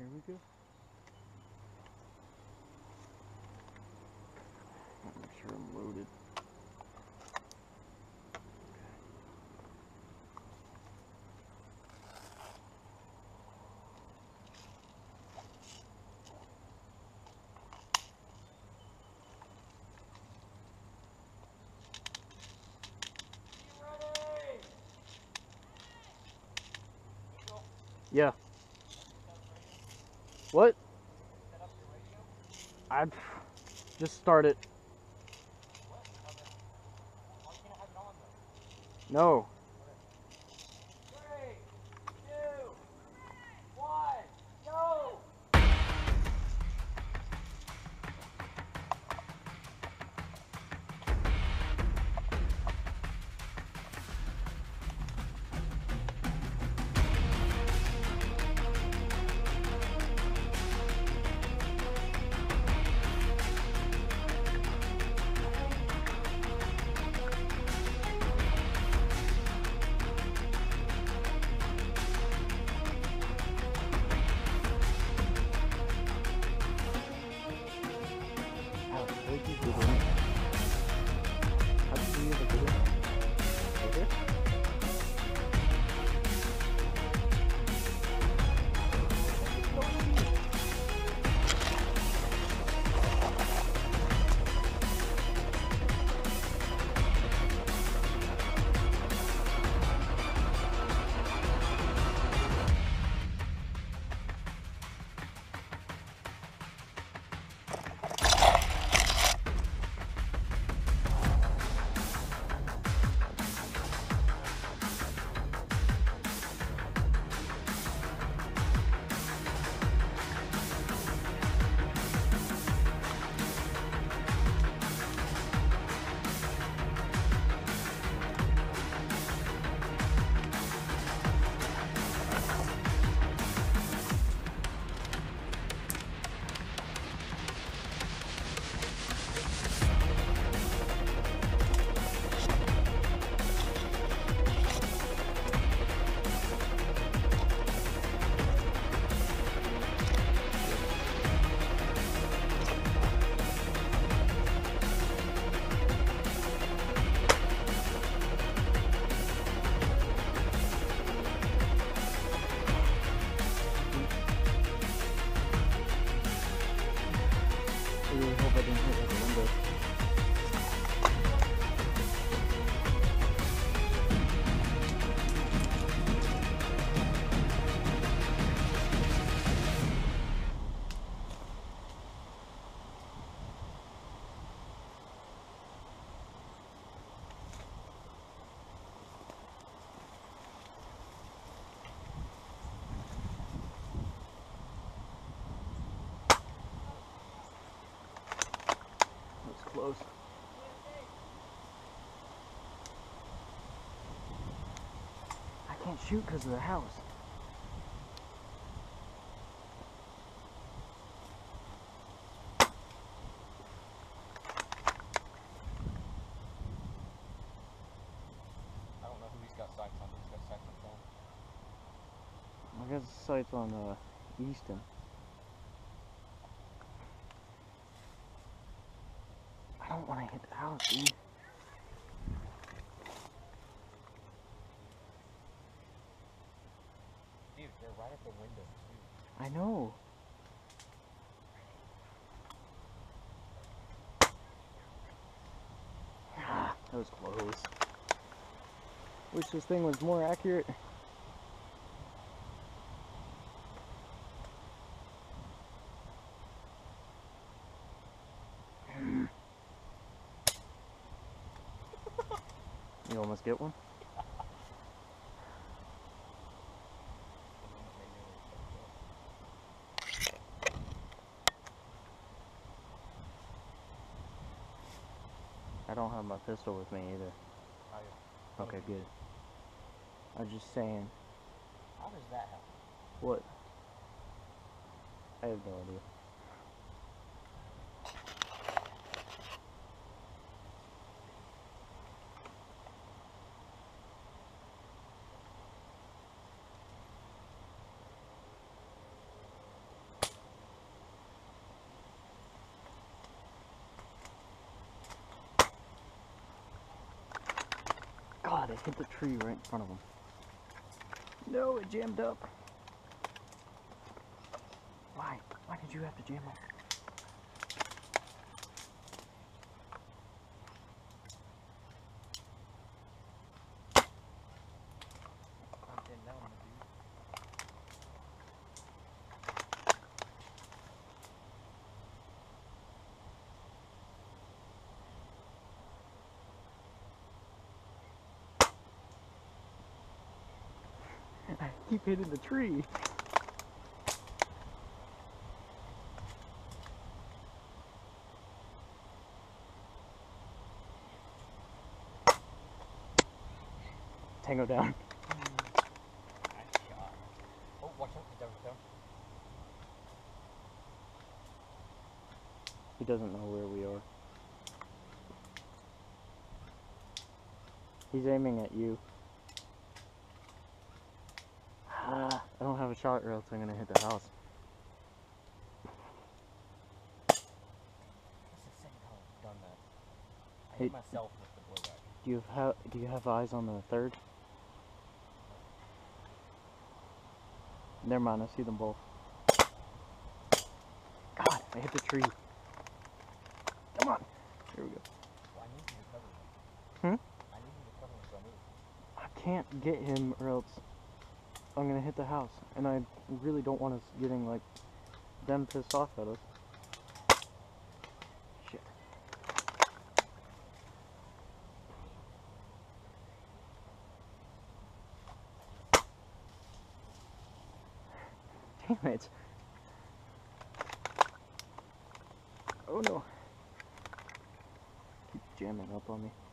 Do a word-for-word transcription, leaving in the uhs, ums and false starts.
we go. Make sure I'm loaded. Yeah. What? I just started. No. Three, two, one, go! Close. I can't shoot because of the house. I don't know who he's got sights on. He's got sights on phone. I got sights on uh, Easton. I don't want to hit the house, dude. Dude, they're right at the window, too. I know. Ah, that was close. Wish this thing was more accurate. You almost get one? I don't have my pistol with me either. Oh, yeah. Okay, good. I was just saying. How does that happen? What? I have no idea. God, it hit the tree right in front of him. No, it jammed up. Why? Why did you have to jam up? I'm getting down, my dude. I keep hitting the tree. Tango down. Nice shot. Oh, watch out, he's down, he's down. He doesn't know where we are. He's aiming at you. Ah, I don't have a shot or else I'm gonna hit the house. That's the second time I've done that. I Hey, hit myself with the blowback. Do you have do you have eyes on the third? Never mind, I see them both. God, I hit the tree. Come on. Here we go. Well, I need you to cover me. Hmm? I need you to cover me so I move. I can't get him or else I'm gonna hit the house. And I really don't want us getting like them pissed off at us. Shit. Damn it. Oh no. Keep jamming up on me.